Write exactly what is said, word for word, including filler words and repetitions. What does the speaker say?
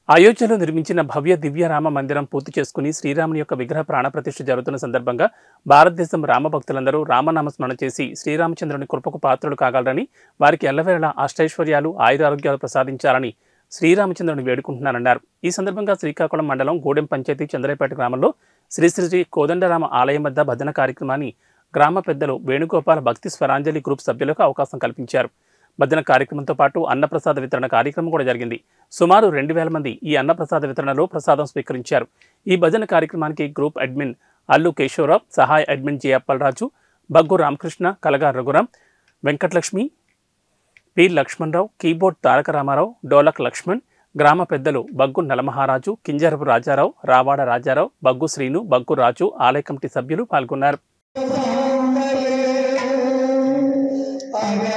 అయోధ్యలో నిర్మించిన భవ్య దివ్య రామ మందిరం పూర్తి చేసుకుని శ్రీరాముని యొక్క విగ్రహ ప్రాణప్రతిష్ఠ జరుగుతున్న సందర్భంగా భారతదేశం రామ భక్తులందరూ రామనామ స్మరణ చేసి శ్రీరామచంద్రుని కృపకు పాత్రలు కాగలరని, వారికి ఎల్లవేళలా అష్టైశ్వర్యాలు ఆయురారోగ్యాలు ప్రసాదించాలని శ్రీరామచంద్రుని వేడుకుంటున్నారన్నారు. ఈ సందర్భంగా శ్రీకాకుళం మండలం గూడెం పంచాయతీ చంద్రపేట గ్రామంలో శ్రీ శ్రీ శ్రీ కోదండరామ ఆలయం వద్ద భజన కార్యక్రమాన్ని గ్రామ పెద్దలు వేణుగోపాల భక్తి స్వరాంజలి గ్రూప్ సభ్యులకు అవకాశం కల్పించారు. భజన కార్యక్రమంతో పాటు అన్నప్రసాద వితరణ కార్యక్రమం కూడా జరిగింది. సుమారు రెండు వేల మంది ఈ అన్నప్రసాద వితరణలో ప్రసాదం స్వీకరించారు. ఈ భజన కార్యక్రమానికి గ్రూప్ అడ్మిన్ అల్లు కేశవరావు, సహాయ admin J Appalaraju, Baggu Ramakrishna, Kalaga Raghuram, Venkatalakshmi, P Lakshmanarao, keyboard Taraka Ramarao, dholak Laxman, గ్రామ పెద్దలు బగ్గు నలమహారాజు, కింజరపు రాజారావు, రావాడ రాజారావు, బగ్గు శ్రీను, బగ్గు రాజు, ఆలయ కమిటీ సభ్యులు పాల్గొన్నారు.